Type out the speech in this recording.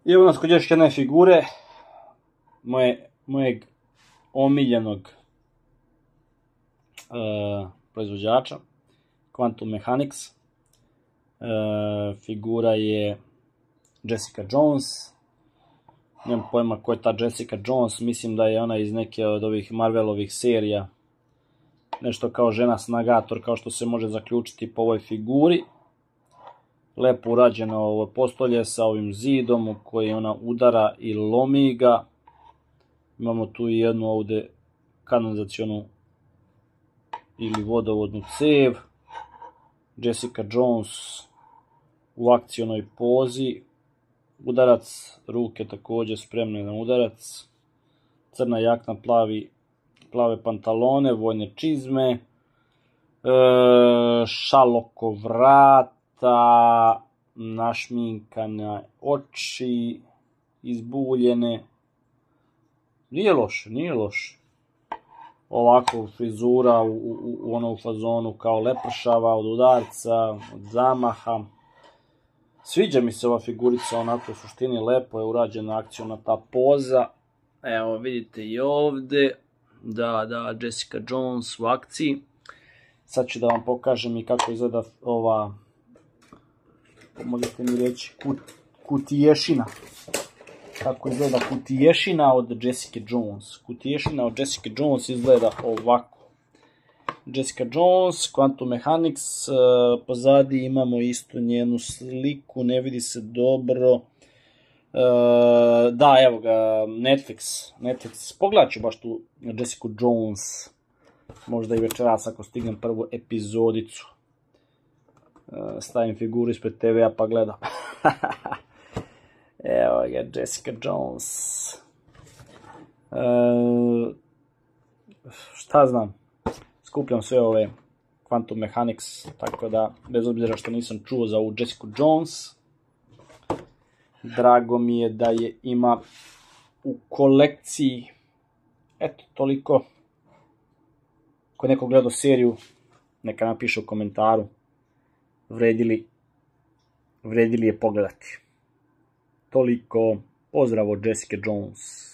I evo nas kod još jedne figure mojeg omiljenog proizvođača, Quantum Mechanics. Figura je Jessica Jones. Nemam pojma ko je ta Jessica Jones, mislim da je ona iz neke od ovih Marvelovih serija. Nešto kao žena snagator, kao što se može zaključiti po ovoj figuri. Lepo urađeno ovo postolje sa ovim zidom u koji ona udara i lomi ga. Imamo tu i jednu ovdje kanalizacionu ili vodovodnu cev. Jessica Jones u akcionoj pozi. Udarac, ruke također spremne na udarac. Crna jakna, plave pantalone, vojne čizme. Šal oko vrata, našminkane oči, izbuljene. Nije loše. Ovako frizura u onom fazonu kao lepršava od udarca, od zamaha. Sviđa mi se ova figurica, onako u suštini lepo je urađena akcijna ta poza. Evo vidite i ovdje, da, Jessica Jones u akciji. Sad ću da vam pokažem i kako izgleda ova, možete mi reći, kutiješina. Kako izgleda kutiješina od Jessica Jones. Kutiješina od Jessica Jones izgleda ovako. Jessica Jones, Quantum Mechanics, pozadi imamo isto njenu sliku, ne vidi se dobro. Da, evo ga, Netflix. Pogledat ću baš tu Jessica Jones. Možda i večeras ako stignem prvu epizodicu. Stavim figuru ispred TV-a pa gledam. Evo ga, Jessica Jones. Šta znam, skupljam sve ove Quantum Mechanics, tako da, bez obzira što nisam čuo za ovu Jessica Jones, drago mi je da je ima u kolekciji. Eto, toliko. Ako neko gledao seriju, neka napiše u komentaru vredi li je pogledati. Toliko. Pozdrav od Jessica Jones.